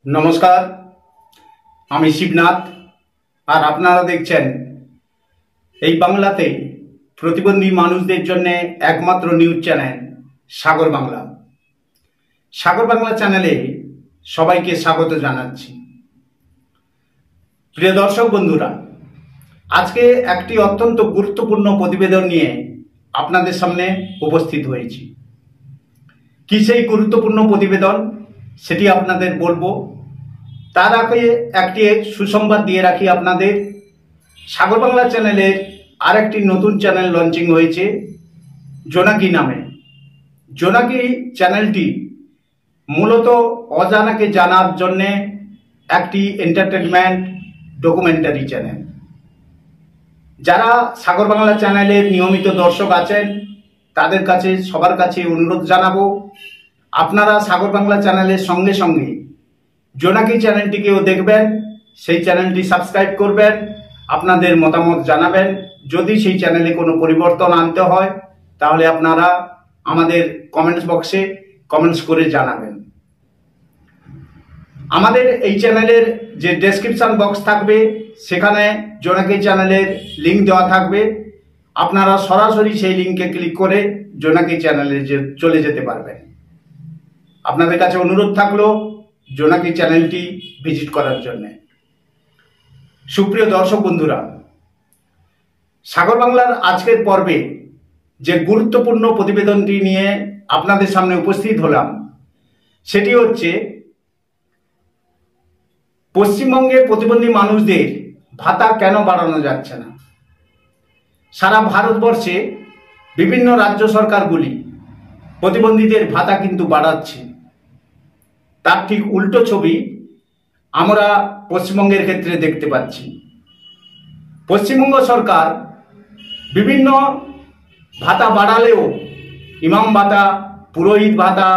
নমস্কার, আমি শিবনাথ। আর আপনারা দেখছেন এই বাংলাতে প্রতিবন্ধী মানুষদের জন্য একমাত্র নিউজ চ্যানেল সাগর বাংলা। সাগর বাংলা চ্যানেলে সবাইকে স্বাগত জানাচ্ছি। প্রিয় দর্শক বন্ধুরা, আজকে একটি অত্যন্ত গুরুত্বপূর্ণ প্রতিবেদন নিয়ে আপনাদের সামনে উপস্থিত হয়েছি। কি সেই গুরুত্বপূর্ণ প্রতিবেদন সেটি আপনাদের বলবো। তার আগে একটি সুসংবাদ দিয়ে রাখি আপনাদের, সাগর বাংলা চ্যানেলের আরেকটি নতুন চ্যানেল লঞ্চিং হয়েছে জোনাকি নামে। জোনাকি চ্যানেলটি মূলত অজানাকে জানার জন্যে একটি এন্টারটেনমেন্ট ডকুমেন্টারি চ্যানেল। যারা সাগর বাংলা চ্যানেলের নিয়মিত দর্শক আছেন তাদের কাছে সবার কাছে অনুরোধ জানাবো, আপনারা সাগর বাংলা চ্যানেলের সঙ্গে সঙ্গে জোনাকি চ্যানেলটিকেও দেখবেন, সেই চ্যানেলটি সাবস্ক্রাইব করবেন, আপনাদের মতামত জানাবেন। যদি সেই চ্যানেলে কোনো পরিবর্তন আনতে হয় তাহলে আপনারা আমাদের কমেন্টস বক্সে কমেন্টস করে জানাবেন। আমাদের এই চ্যানেলের যে ডেসক্রিপশন বক্স থাকবে সেখানে জোনাকি চ্যানেলের লিঙ্ক দেওয়া থাকবে। আপনারা সরাসরি সেই লিঙ্কে ক্লিক করে জোনাকি চ্যানেলে চলে যেতে পারবেন। আপনাদের কাছে অনুরোধ থাকলো জোনাকি চ্যানেলটি ভিজিট করার জন্য। সুপ্রিয় দর্শক বন্ধুরা, সাগর বাংলার আজকের পর্বে যে গুরুত্বপূর্ণ প্রতিবেদনটি নিয়ে আপনাদের সামনে উপস্থিত হলাম সেটি হচ্ছে পশ্চিমবঙ্গের প্রতিবন্ধী মানুষদের ভাতা কেন বাড়ানো যাচ্ছে না। সারা ভারতবর্ষে বিভিন্ন রাজ্য সরকারগুলি প্রতিবন্ধীদের ভাতা কিন্তু বাড়াচ্ছে, তার ঠিক উল্টো ছবি আমরা পশ্চিমবঙ্গের ক্ষেত্রে দেখতে পাচ্ছি। পশ্চিমবঙ্গ সরকার বিভিন্ন ভাতা বাড়ালেও, ইমাম ভাতা, পুরোহিত ভাতা,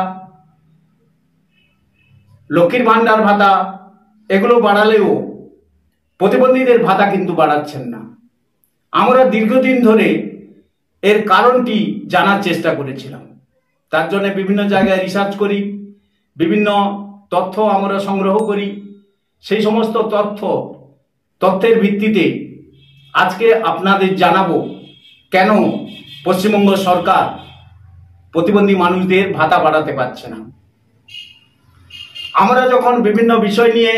লক্ষ্মীর ভাণ্ডার ভাতা এগুলো বাড়ালেও প্রতিবন্ধীদের ভাতা কিন্তু বাড়াচ্ছেন না। আমরা দীর্ঘদিন ধরে এর কারণটি জানার চেষ্টা করেছিলাম, তার জন্য বিভিন্ন জায়গায় রিসার্চ করি, বিভিন্ন তথ্য আমরা সংগ্রহ করি। সেই সমস্ত তথ্যের ভিত্তিতে আজকে আপনাদের জানাবো কেন পশ্চিমবঙ্গ সরকার প্রতিবন্ধী মানুষদের ভাতা বাড়াতে পারছে না। আমরা যখন বিভিন্ন বিষয় নিয়ে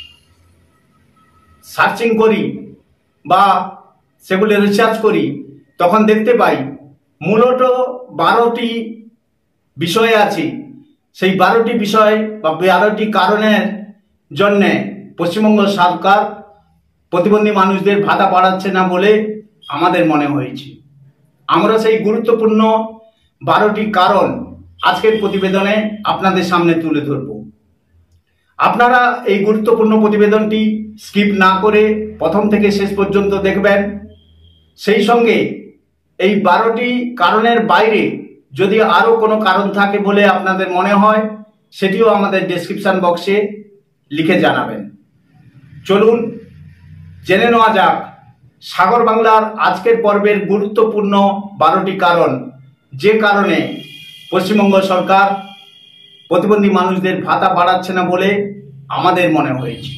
সার্চিং করি বা সেগুলো রিসার্চ করি তখন দেখতে পাই মূলত 12টি বিষয় আছে। সেই 12টি বিষয় বা 12টি কারণের জন্যে পশ্চিমবঙ্গ সরকার প্রতিবন্ধী মানুষদের ভাতা বাড়াচ্ছে না বলে আমাদের মনে হয়েছে। আমরা সেই গুরুত্বপূর্ণ 12টি কারণ আজকের প্রতিবেদনে আপনাদের সামনে তুলে ধরব। আপনারা এই গুরুত্বপূর্ণ প্রতিবেদনটি স্কিপ না করে প্রথম থেকে শেষ পর্যন্ত দেখবেন। সেই সঙ্গে এই 12টি কারণের বাইরে যদি আরও কোনো কারণ থাকে বলে আপনাদের মনে হয় সেটিও আমাদের ডেসক্রিপশন বক্সে লিখে জানাবেন। চলুন জেনে নেওয়া যাক সাগর বাংলার আজকের পর্বের গুরুত্বপূর্ণ 12টি কারণ, যে কারণে পশ্চিমবঙ্গ সরকার প্রতিবন্ধী মানুষদের ভাতা বাড়াচ্ছে না বলে আমাদের মনে হয়েছে।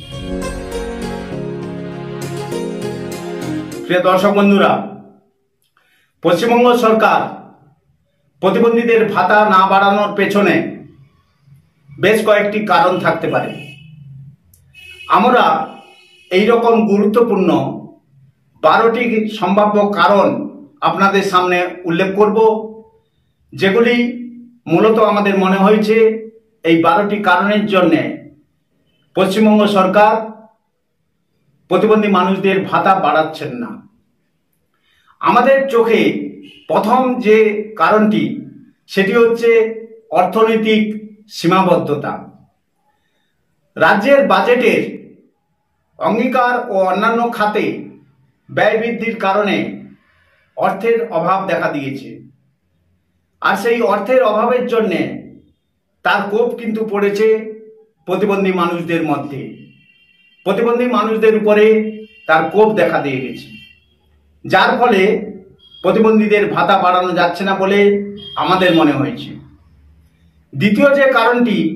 প্রিয় দর্শক বন্ধুরা, পশ্চিমবঙ্গ সরকার প্রতিবন্ধীদের ভাতা না বাড়ানোর পেছনে বেশ কয়েকটি কারণ থাকতে পারে। আমরা এই রকম গুরুত্বপূর্ণ 12টি সম্ভাব্য কারণ আপনাদের সামনে উল্লেখ করব, যেগুলি মূলত আমাদের মনে হয়েছে এই 12টি কারণের জন্যে পশ্চিমবঙ্গ সরকার প্রতিবন্ধী মানুষদের ভাতা বাড়াচ্ছেন না। আমাদের চোখে প্রথম যে কারণটি সেটি হচ্ছে অর্থনৈতিক সীমাবদ্ধতা। রাজ্যের বাজেটের অঙ্গীকার ও অন্যান্য খাতে ব্যয় বৃদ্ধির কারণে অর্থের অভাব দেখা দিয়েছে। আর সেই অর্থের অভাবের জন্যে তার কোপ কিন্তু পড়েছে প্রতিবন্ধী মানুষদের মধ্যে। প্রতিবন্ধী মানুষদের উপরে তার কোপ দেখা দিয়ে গেছে, যার ফলে প্রতিবন্ধীদের ভাতা বাড়ানো যাচ্ছে না বলে আমাদের মনে হয়েছে। দ্বিতীয় যে কারণটি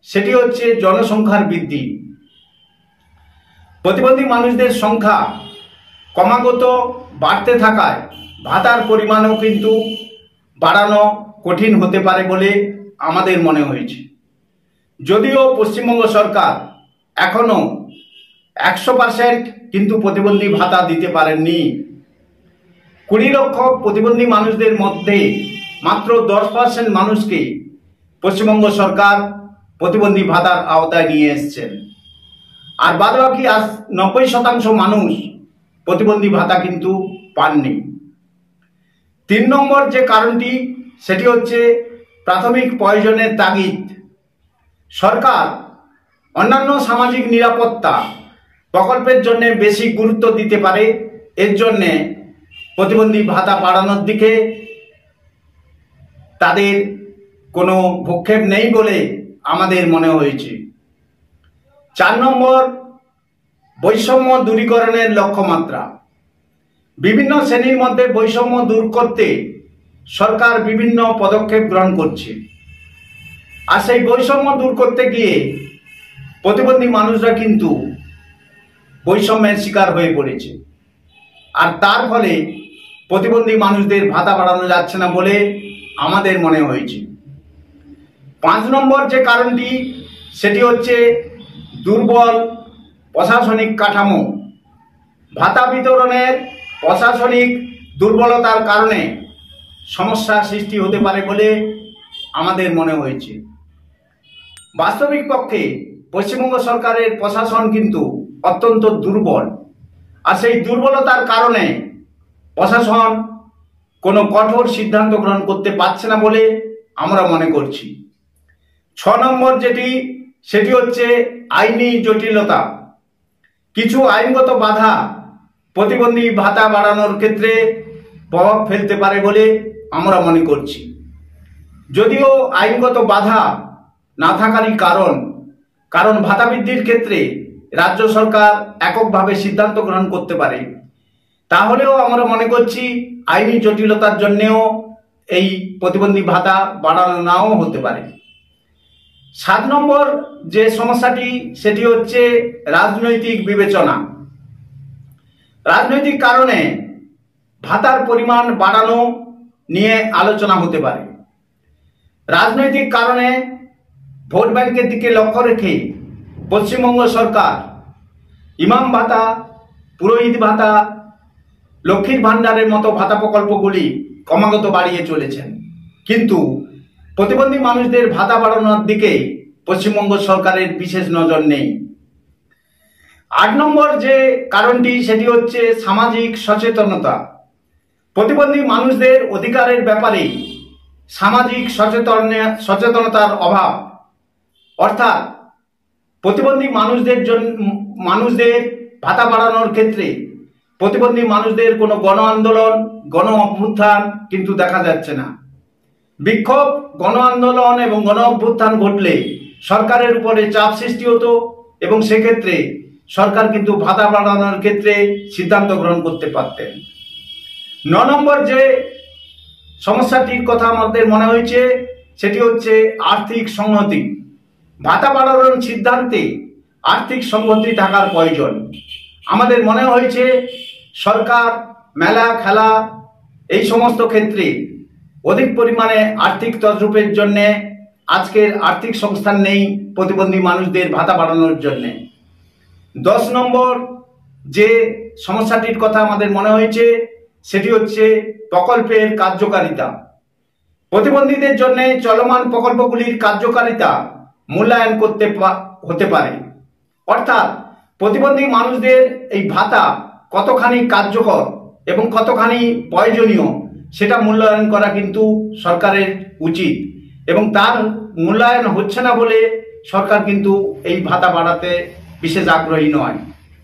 সেটি হচ্ছে জনসংখ্যার বৃদ্ধি। প্রতিবন্ধী মানুষদের সংখ্যা ক্রমাগত বাড়তে থাকায় ভাতার পরিমাণও কিন্তু বাড়ানো কঠিন হতে পারে বলে আমাদের মনে হয়েছে। যদিও পশ্চিমবঙ্গ সরকার এখনো 100% কিন্তু প্রতিবন্ধী ভাতা দিতে পারেননি। 20 লক্ষ প্রতিবন্ধী মানুষদের মধ্যে মাত্র 10% মানুষকে পশ্চিমবঙ্গ সরকার প্রতিবন্ধী ভাতার আওতায় নিয়ে এসছেন, আর বাদবাকি 90% মানুষ প্রতিবন্ধী ভাতা কিন্তু পাননি। 3 নম্বর যে কারণটি সেটি হচ্ছে প্রাথমিক প্রয়োজনের তাগিদ। সরকার অন্যান্য সামাজিক নিরাপত্তা প্রকল্পের জন্য বেশি গুরুত্ব দিতে পারে, এর জন্যে প্রতিবন্ধী ভাতা বাড়ানোর দিকে তাদের কোনো ভ্রুক্ষেপ নেই বলে আমাদের মনে হয়েছে। 4 নম্বর, বৈষম্য দূরীকরণের লক্ষ্যমাত্রা। বিভিন্ন শ্রেণীর মধ্যে বৈষম্য দূর করতে সরকার বিভিন্ন পদক্ষেপ গ্রহণ করছে, আর সেই বৈষম্য দূর করতে গিয়ে প্রতিবন্ধী মানুষরা কিন্তু বৈষম্যের শিকার হয়ে পড়েছে, আর তার ফলে প্রতিবন্ধী মানুষদের ভাতা বাড়ানো যাচ্ছে না বলে আমাদের মনে হয়েছে। 5 নম্বর যে কারণটি সেটি হচ্ছে দুর্বল প্রশাসনিক কাঠামো। ভাতা বিতরণের প্রশাসনিক দুর্বলতার কারণে সমস্যা সৃষ্টি হতে পারে বলে আমাদের মনে হয়েছে। বাস্তবিক পক্ষে পশ্চিমবঙ্গ সরকারের প্রশাসন কিন্তু অত্যন্ত দুর্বল, আর সেই দুর্বলতার কারণে প্রশাসন কোনো কঠোর সিদ্ধান্ত গ্রহণ করতে পারছে না বলে আমরা মনে করছি। 6 নম্বর সেটি হচ্ছে আইনি জটিলতা। কিছু আইনগত বাধা প্রতিবন্ধী ভাতা বাড়ানোর ক্ষেত্রে প্রভাব ফেলতে পারে বলে আমরা মনে করছি। যদিও আইনগত বাধা না থাকারই কারণ ভাতা বৃদ্ধির ক্ষেত্রে রাজ্য সরকার এককভাবে সিদ্ধান্ত গ্রহণ করতে পারে, তাহলেও আমরা মনে করছি আইনি জটিলতার জন্যেও এই প্রতিবন্ধী ভাতা বাড়ানো নাও হতে পারে। 7 নম্বর যে সমস্যাটি সেটি হচ্ছে রাজনৈতিক বিবেচনা। রাজনৈতিক কারণে ভাতার পরিমাণ বাড়ানো নিয়ে আলোচনা হতে পারে। রাজনৈতিক কারণে ভোট ব্যাংকের দিকে লক্ষ্য রেখে পশ্চিমবঙ্গ সরকার ইমাম ভাতা, পুরোহিত ভাতা, লক্ষ্মীর ভাণ্ডারের মতো ভাতা প্রকল্পগুলি ক্রমাগত বাড়িয়ে চলেছেন, কিন্তু প্রতিবন্ধী মানুষদের ভাতা বাড়ানোর দিকে পশ্চিমবঙ্গ সরকারের বিশেষ নজর নেই। 8 নম্বর যে কারণটি সেটি হচ্ছে সামাজিক সচেতনতা। প্রতিবন্ধী মানুষদের অধিকারের ব্যাপারে সামাজিক সচেতনতার অভাব, অর্থাৎ প্রতিবন্ধী মানুষদের ভাতা বাড়ানোর ক্ষেত্রে প্রতিবন্ধী মানুষদের কোনো গণ আন্দোলন, গণ অভ্যুত্থান কিন্তু দেখা যাচ্ছে না। বিক্ষোভ, গণ আন্দোলন এবং গণ অভ্যুত্থান ঘটলে সরকারের উপরে চাপ সৃষ্টি হতো এবং সেক্ষেত্রে সরকার কিন্তু ভাতা বাড়ানোর ক্ষেত্রে সিদ্ধান্ত গ্রহণ করতে পারতেন। 9 নম্বর যে সমস্যাটির কথা আমাদের মনে হয়েছে সেটি হচ্ছে আর্থিক সংহতি। ভাতা বাড়ানোর সিদ্ধান্তে আর্থিক সংহতি থাকার প্রয়োজন। আমাদের মনে হয়েছে সরকার মেলা, খেলা এই সমস্ত ক্ষেত্রে অধিক পরিমাণে আর্থিক তছরূপের জন্য আজকের আর্থিক সংস্থান নেই প্রতিবন্ধী মানুষদের ভাতা বাড়ানোর জন্য। 10 নম্বর যে সমস্যাটির কথা আমাদের মনে হয়েছে সেটি হচ্ছে প্রকল্পের কার্যকারিতা। প্রতিবন্ধীদের জন্য চলমান প্রকল্পগুলির কার্যকারিতা মূল্যায়ন করতে হতে পারে, অর্থাৎ প্রতিবন্ধী মানুষদের এই ভাতা কতখানি কার্যকর এবং কতখানি প্রয়োজনীয় সেটা মূল্যায়ন করা কিন্তু সরকারের উচিত, এবং তার মূল্যায়ন হচ্ছে না বলে সরকার কিন্তু এই ভাতা বাড়াতে বিশেষ আগ্রহী নয়।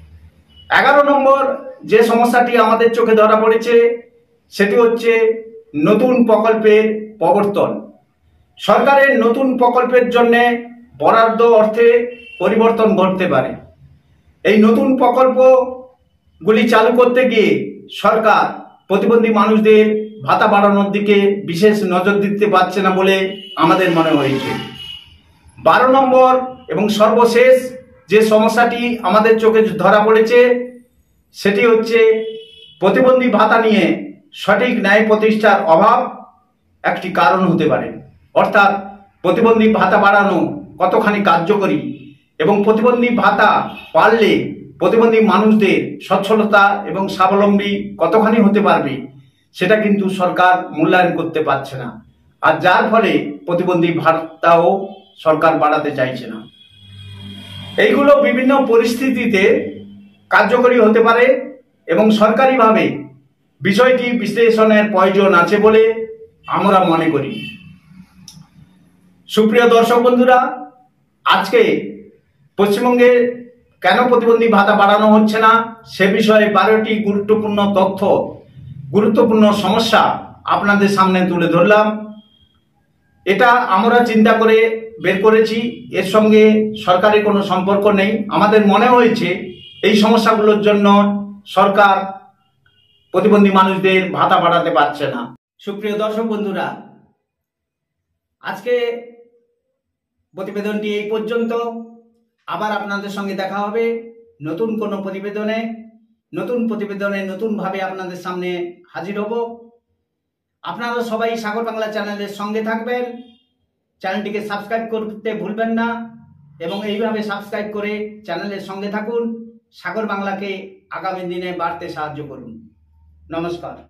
11 নম্বর যে সমস্যাটি আমাদের চোখে ধরা পড়েছে সেটি হচ্ছে নতুন প্রকল্পের প্রবর্তন। সরকারের নতুন প্রকল্পের জন্য বরাদ্দ অর্থে পরিবর্তন ঘটতে পারে। এই নতুন প্রকল্পগুলি চালু করতে গিয়ে সরকার প্রতিবন্ধী মানুষদের ভাতা বাড়ানোর দিকে বিশেষ নজর দিতে পারছে না বলে আমাদের মনে হয়েছে। 12 নম্বর এবং সর্বশেষ যে সমস্যাটি আমাদের চোখে ধরা পড়েছে সেটি হচ্ছে প্রতিবন্ধী ভাতা নিয়ে সঠিক ন্যায় প্রতিষ্ঠার অভাব একটি কারণ হতে পারে। অর্থাৎ প্রতিবন্ধী ভাতা বাড়ানো কতখানি কার্যকরী এবং প্রতিবন্ধী ভাতা পারলে প্রতিবন্ধী মানুষদের সচ্ছলতা এবং স্বাবলম্বী কতখানি হতে পারবে সেটা কিন্তু সরকার মূল্যায়ন করতে পারছে না, আর যার ফলে প্রতিবন্ধী ভাতাও সরকার বাড়াতে চাইছে না। এইগুলো বিভিন্ন পরিস্থিতিতে কার্যকরী হতে পারে এবং সরকারিভাবে বিষয়টি বিশ্লেষণের প্রয়োজন আছে বলে আমরা মনে করি। সুপ্রিয় দর্শক বন্ধুরা, আজকে পশ্চিমবঙ্গে কেন প্রতিবন্ধী ভাতা বাড়ানো হচ্ছে না সে বিষয়ে 12টি গুরুত্বপূর্ণ তথ্য, গুরুত্বপূর্ণ সমস্যা আপনাদের সামনে তুলে ধরলাম। এটা আমরা চিন্তা করে বের করেছি, এর সঙ্গে সরকারের কোনো সম্পর্ক নেই। আমাদের মনে হয়েছে এই সমস্যাগুলোর জন্য সরকার প্রতিবন্ধী মানুষদের ভাতা বাড়াতে পারছে না। সুপ্রিয় দর্শক বন্ধুরা, আজকে প্রতিবেদনটি এই পর্যন্ত। আবার আপনাদের সঙ্গে দেখা হবে নতুন কোনো প্রতিবেদনে। নতুনভাবে আপনাদের সামনে হাজির হব। আপনারা সবাই সাগর বাংলা চ্যানেলের সঙ্গে থাকবেন, চ্যানেলটিকে সাবস্ক্রাইব করতে ভুলবেন না এবং এইভাবে সাবস্ক্রাইব করে চ্যানেলের সঙ্গে থাকুন। সাগর বাংলাকে আগামী দিনে বাড়তে সাহায্য করুন। নমস্কার।